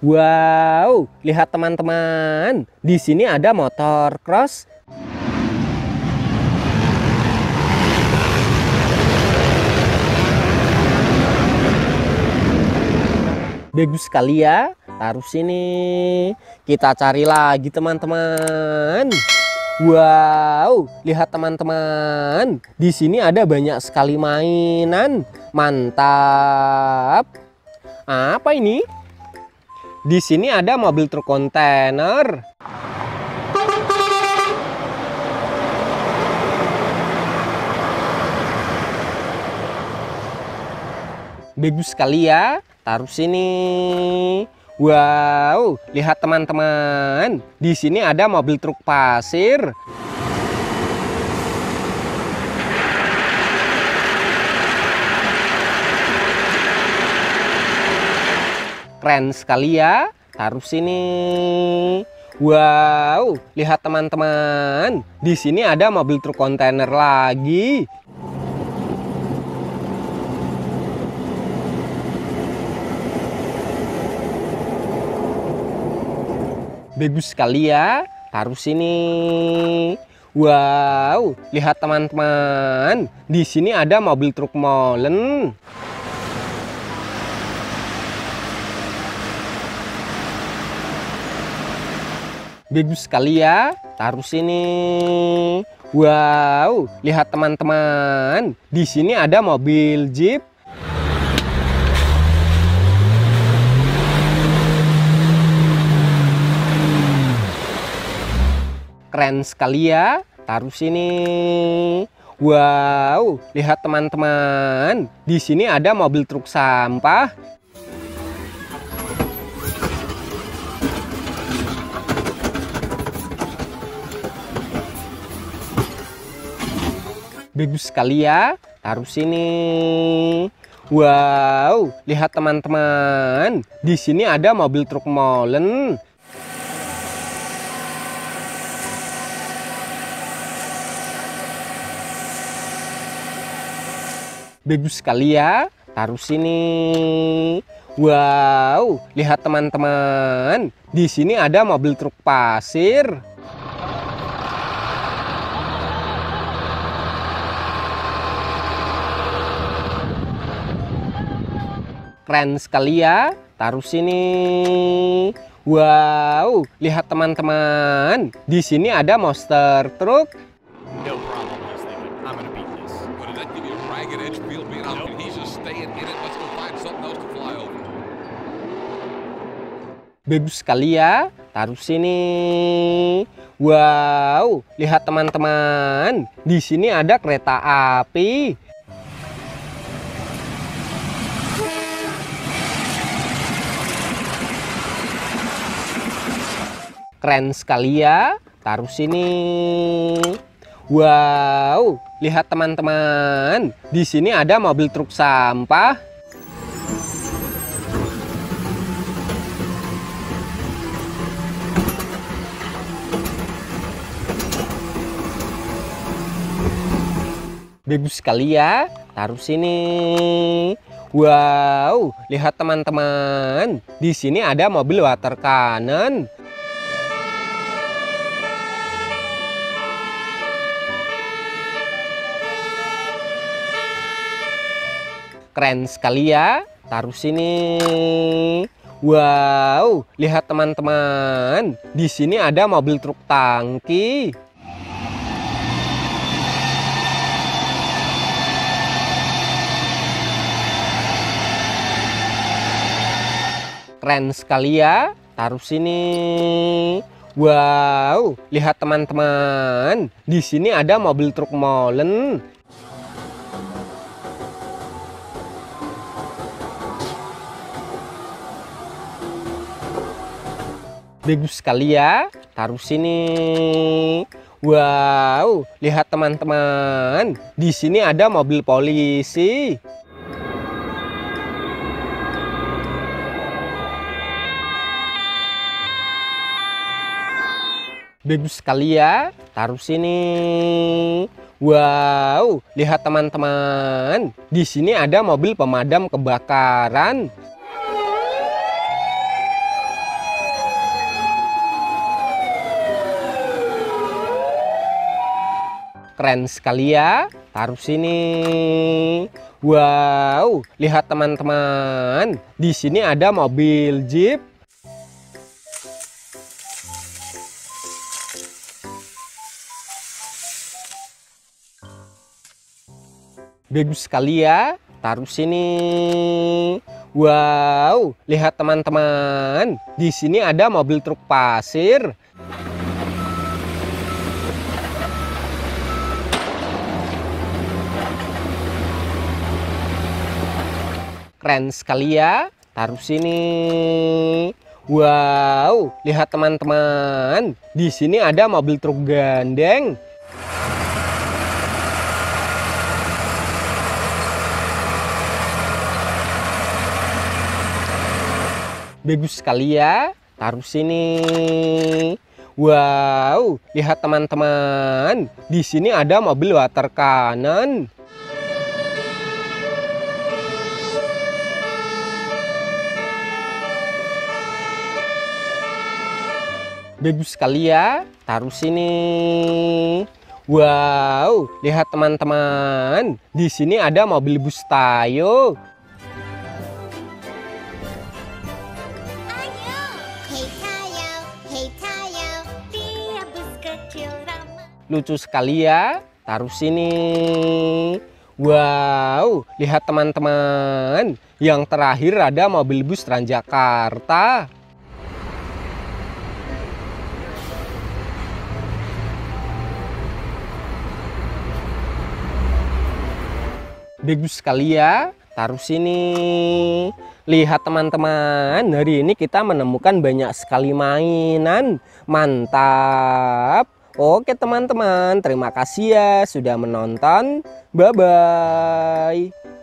Wow, lihat teman-teman. Di sini ada motor cross. Bagus sekali ya. Taruh sini. Kita cari lagi teman-teman. Wow, lihat teman-teman. Di sini ada banyak sekali mainan. Mantap. Apa ini? Di sini ada mobil truk kontainer. Bagus sekali ya. Taruh sini. Wow, lihat teman-teman. Di sini ada mobil truk pasir. Keren sekali ya. Taruh sini. Wow, lihat teman-teman. Di sini ada mobil truk kontainer lagi. Bagus sekali ya. Taruh sini. Wow, lihat teman-teman. Di sini ada mobil truk molen. Bagus sekali ya. Taruh sini. Wow, lihat teman-teman. Di sini ada mobil jeep. Keren sekali ya. Taruh sini. Wow, lihat teman-teman. Di sini ada mobil truk sampah. Bagus sekali ya. Taruh sini. Wow, lihat teman-teman. Di sini ada mobil truk molen. Bagus sekali ya. Taruh sini. Wow, lihat teman-teman. Di sini ada mobil truk pasir. Keren sekali ya. Taruh sini. Wow, lihat teman-teman. Di sini ada monster truck. No problem, he's thinking. I'm gonna beat this. What did that give you a ragged edge feel being out? He's just staying in it. Let's go find something else to fly over. Bagus sekali ya. Taruh sini. Wow, lihat teman-teman. Di sini ada kereta api. Keren sekali ya. Taruh sini. Wow, lihat teman-teman. Di sini ada mobil truk sampah. Bagus sekali ya. Taruh sini. Wow, lihat teman-teman. Di sini ada mobil water cannon. Keren sekali ya. Taruh sini. Wow, lihat teman-teman. Di sini ada mobil truk tangki. Keren sekali ya. Taruh sini. Wow, lihat teman-teman. Di sini ada mobil truk molen. Bagus sekali ya. Taruh sini. Wow, lihat teman-teman. Di sini ada mobil polisi. Bagus sekali ya. Taruh sini. Wow, lihat teman-teman. Di sini ada mobil pemadam kebakaran. Keren sekali ya, taruh sini. Wow, lihat teman-teman, di sini ada mobil Jeep. Bagus sekali ya, taruh sini. Wow, lihat teman-teman, di sini ada mobil truk pasir. Keren sekali ya, taruh sini. Wow, lihat teman-teman, di sini ada mobil truk gandeng. Bagus sekali ya, taruh sini. Wow, lihat teman-teman, di sini ada mobil water cannon. Bagus sekali ya, taruh sini. Wow, lihat teman-teman, di sini ada mobil bus Tayo. Hey Tayo, dia bus kecil ramah. Lucu sekali ya, taruh sini. Wow, lihat teman-teman, yang terakhir ada mobil bus Transjakarta. Bagus sekali ya, taruh sini. Lihat teman-teman, hari ini kita menemukan banyak sekali mainan. Mantap. Oke teman-teman, terima kasih ya sudah menonton. Bye-bye.